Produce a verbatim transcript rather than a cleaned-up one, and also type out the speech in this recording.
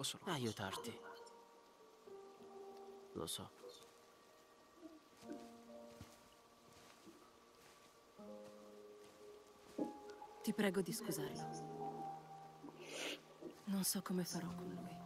volevo solo aiutarti. Lo so. Ti prego di scusarlo. Non so come farò con lui.